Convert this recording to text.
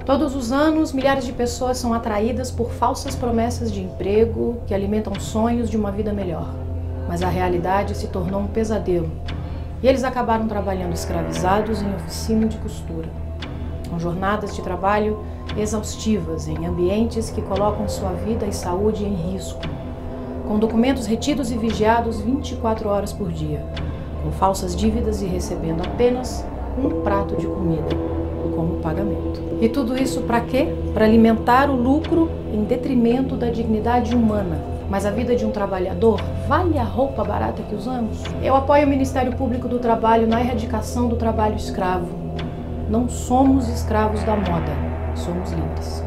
Todos os anos, milhares de pessoas são atraídas por falsas promessas de emprego que alimentam sonhos de uma vida melhor. Mas a realidade se tornou um pesadelo e eles acabaram trabalhando escravizados em oficina de costura, com jornadas de trabalho exaustivas em ambientes que colocam sua vida e saúde em risco, com documentos retidos e vigiados 24 horas por dia, com falsas dívidas e recebendo apenas um prato de comida como pagamento. E tudo isso para quê? Para alimentar o lucro em detrimento da dignidade humana. Mas a vida de um trabalhador vale a roupa barata que usamos? Eu apoio o Ministério Público do Trabalho na erradicação do trabalho escravo. Não somos escravos da moda, somos livres.